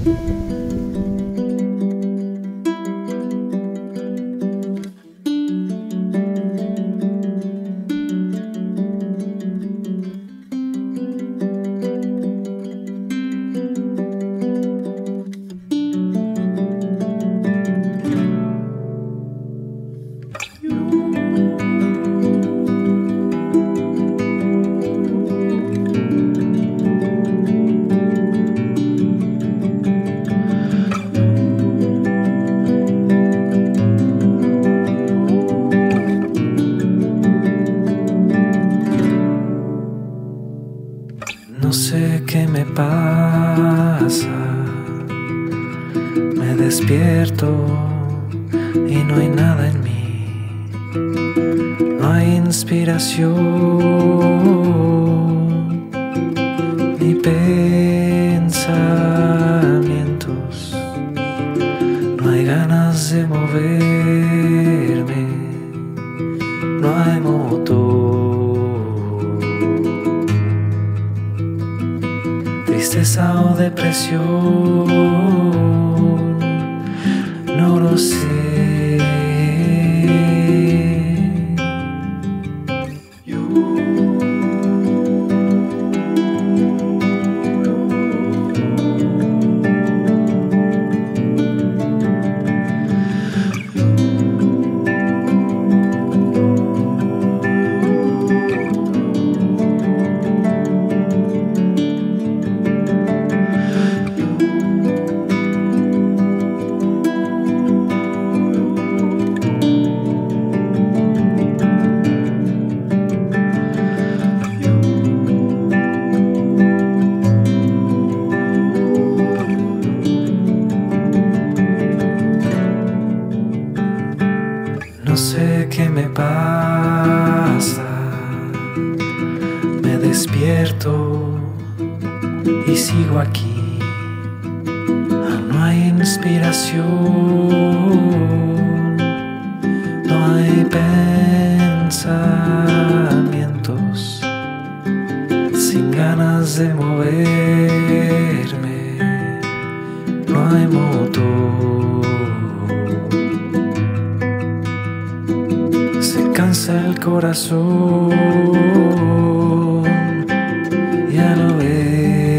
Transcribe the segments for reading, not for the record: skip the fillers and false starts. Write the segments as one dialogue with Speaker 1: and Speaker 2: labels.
Speaker 1: No sé qué me pasa, me despierto y no hay nada en mí, no hay inspiración ni pensamientos, no hay ganas de moverme, no hay motor. Tristeza o depresión, no lo sé. No sé qué me pasa, me despierto y sigo aquí. No hay inspiración, no hay pensamientos, sin ganas de moverme, no hay motor. Se cansa el corazón, ya lo ves.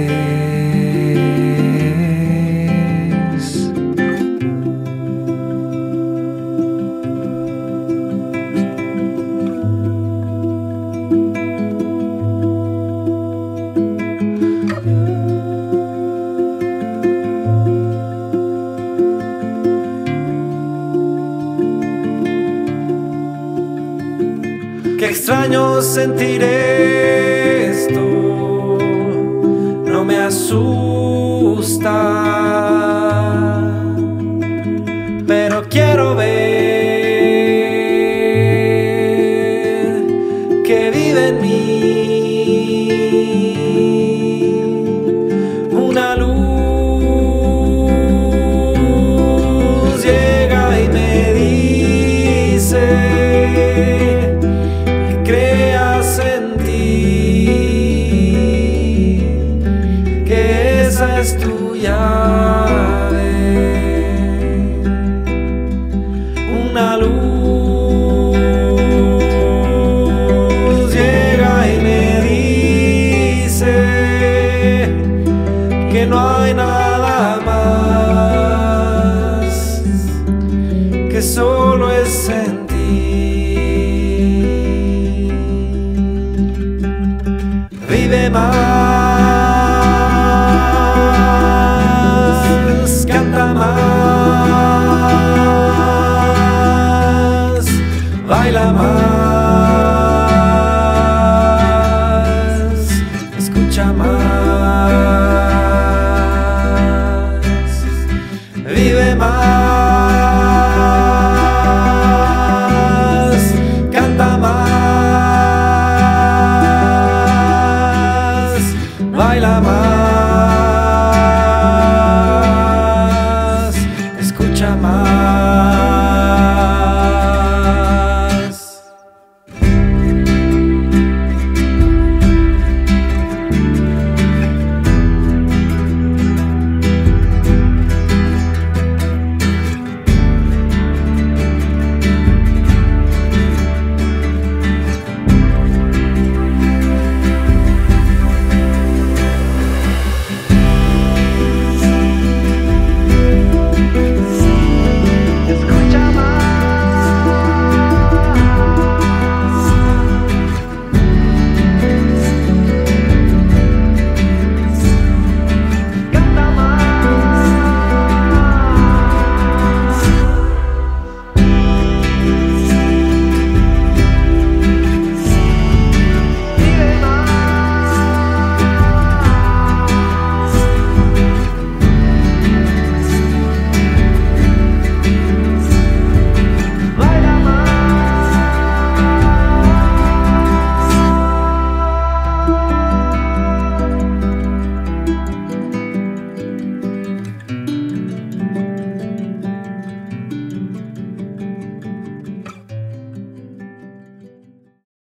Speaker 1: Qué extraño sentir esto, no me asusta, pero quiero ver que vive en mí una luz, llega y me dice creas en ti, que esa es tu llave, una luz llega y me dice que no hay nada más, que solo es en ti. Vive más.